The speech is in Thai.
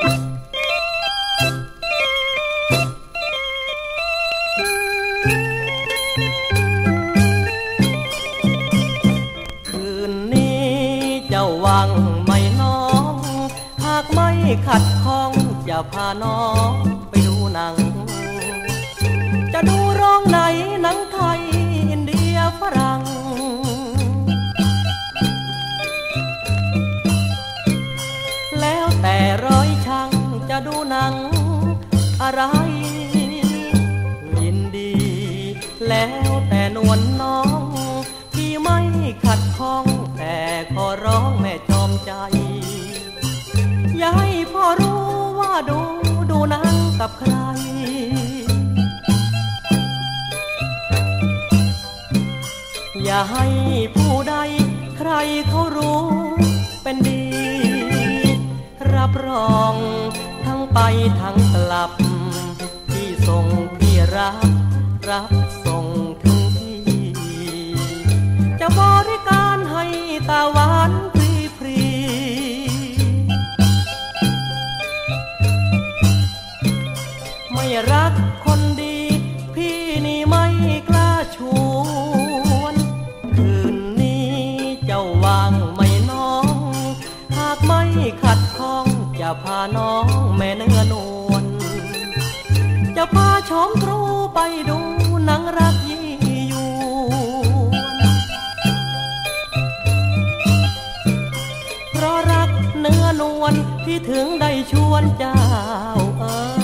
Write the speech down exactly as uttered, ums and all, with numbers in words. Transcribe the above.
วังไม่น้องหากไม่ขัดข้องจะพาน้องไปดูหนังจะดูโรงไหนหนังไทยอินเดียฝรั่งแล้วแต่ร้อยช่างจะดูหนังอะไรยินดีแล้วแต่นวลน้องที่ไม่ขัดข้องแต่ขอร้องแม่จอมใจอย่าให้พ่อรู้ว่าดูดูหนังกับใครอย่าให้ผู้ใดใครเขารู้เป็นดีรับรองทั้งไปทั้งกลับที่ส่งพี่รับรับส่งถึงที่จะบริการให้ตาหวานฟรีฟรีไม่รักคนดีพี่นี่ไม่กล้าชวนคืนนี้เจ้าว่างไหมน้องหากไม่ขัดข้องจะพาน้องแม่เนื้อนวลจะพาชมครูไปดูหนังรักยี่ยวนเพราะรักเนื้อนวลที่ถึงได้ชวนเจ้าเอ๋ย